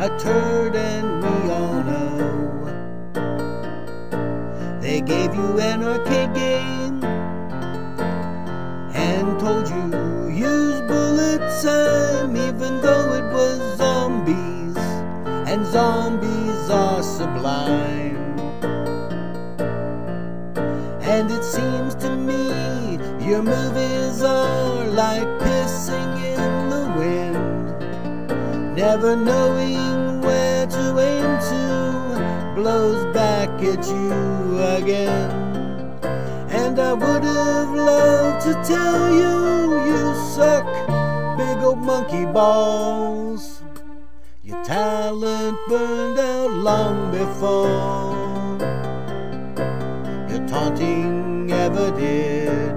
a turd, and we all know. They gave you an arcade game and told you use bullet time, even though it was zombies, and zombies are sublime. And it seems to me your movies are like pissing in the wind, never knowing where to aim to blows back at you again. And I would have loved to tell you, you suck, big old monkey balls. Your talent burned out long before your taunting ever did.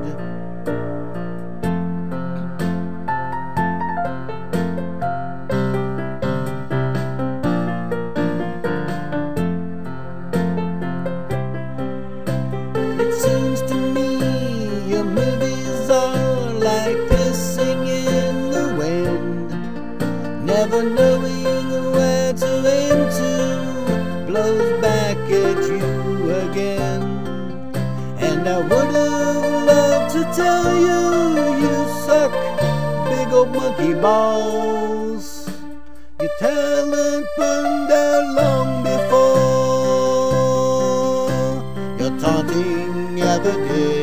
It seems to me your movies are like pissing in the wind, never knowing where to aim to blows back at you again. And I would have loved to tell you, you suck, big old monkey balls. Your talent burned out long before your taunting ever did.